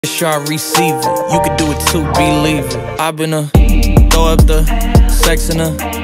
Sure I receive it, you could do it too, believe it. I've been throw up the sex in her